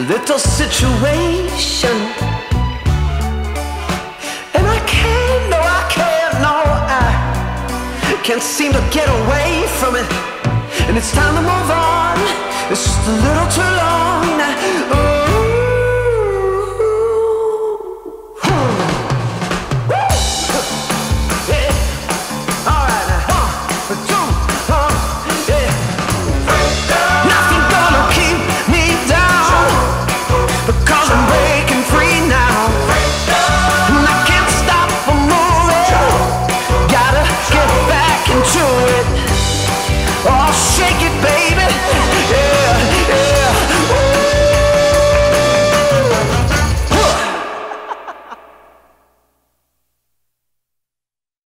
little situation, and I can't, no, I can't, no, I can't seem to get away from it. And it's time to move on. It's just a little too long now.